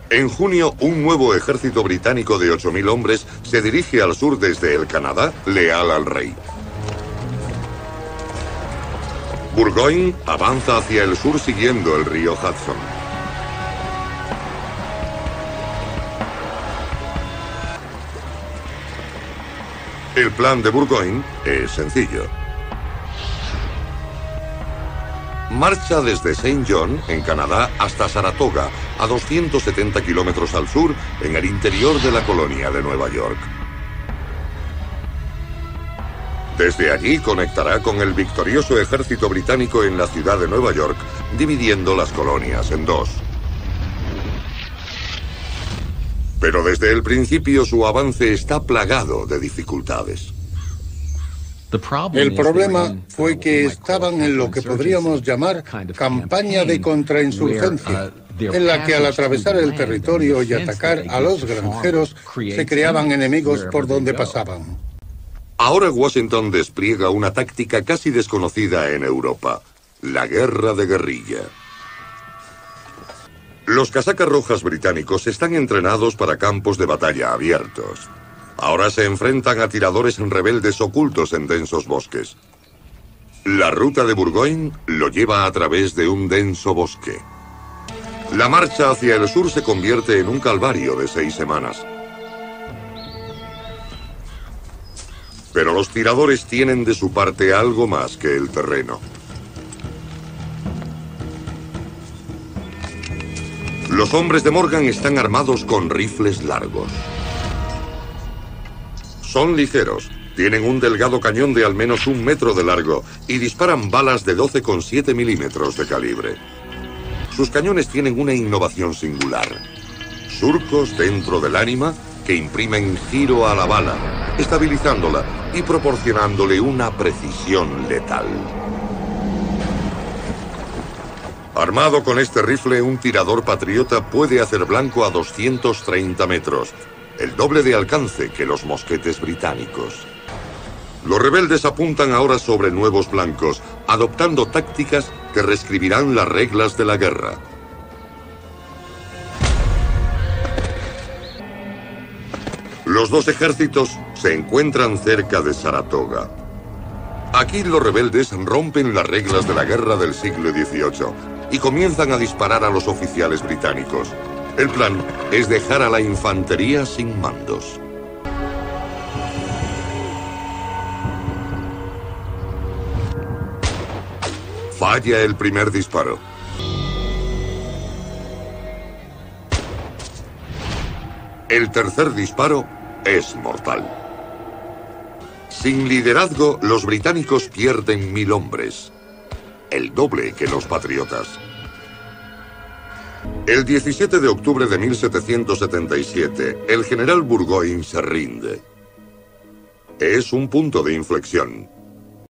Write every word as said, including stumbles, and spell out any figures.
En junio, un nuevo ejército británico de ocho mil hombres se dirige al sur desde el Canadá, leal al rey. Burgoyne avanza hacia el sur siguiendo el río Hudson. El plan de Burgoyne es sencillo. Marcha desde Saint John, en Canadá, hasta Saratoga, a doscientos setenta kilómetros al sur, en el interior de la colonia de Nueva York. Desde allí conectará con el victorioso ejército británico en la ciudad de Nueva York, dividiendo las colonias en dos. Pero desde el principio su avance está plagado de dificultades. El problema fue que estaban en lo que podríamos llamar campaña de contrainsurgencia, en la que al atravesar el territorio y atacar a los granjeros se creaban enemigos por donde pasaban. Ahora Washington despliega una táctica casi desconocida en Europa: la guerra de guerrilla. Los casacas rojas británicos están entrenados para campos de batalla abiertos. Ahora se enfrentan a tiradores rebeldes ocultos en densos bosques. La ruta de Burgoyne lo lleva a través de un denso bosque. La marcha hacia el sur se convierte en un calvario de seis semanas. Pero los tiradores tienen de su parte algo más que el terreno. Los hombres de Morgan están armados con rifles largos. Son ligeros, tienen un delgado cañón de al menos un metro de largo y disparan balas de doce coma siete milímetros de calibre. Sus cañones tienen una innovación singular: surcos dentro del ánima que imprimen giro a la bala, estabilizándola y proporcionándole una precisión letal. Armado con este rifle, un tirador patriota puede hacer blanco a doscientos treinta metros, el doble de alcance que los mosquetes británicos. Los rebeldes apuntan ahora sobre nuevos blancos, adoptando tácticas que reescribirán las reglas de la guerra. Los dos ejércitos se encuentran cerca de Saratoga. Aquí los rebeldes rompen las reglas de la guerra del siglo dieciocho y comienzan a disparar a los oficiales británicos. El plan es dejar a la infantería sin mandos. Falla el primer disparo. El tercer disparo es mortal. Sin liderazgo, los británicos pierden mil hombres, el doble que los patriotas. El diecisiete de octubre de mil setecientos setenta y siete, el general Burgoyne se rinde. Es un punto de inflexión.